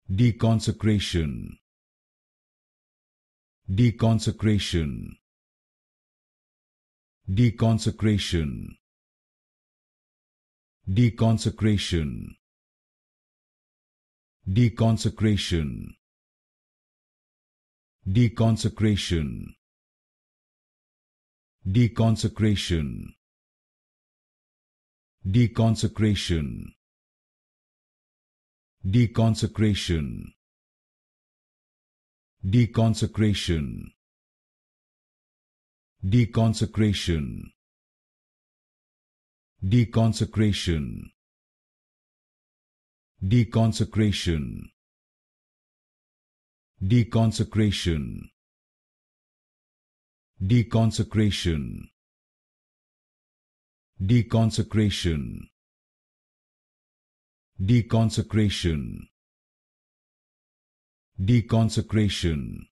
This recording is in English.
Deconsecration. Deconsecration. Deconsecration. Deconsecration. Deconsecration. Deconsecration. Deconsecration. Deconsecration. Deconsecration. Deconsecration. Deconsecration. Deconsecration. Deconsecration. Deconsecration. Deconsecration. Deconsecration. Deconsecration. Deconsecration.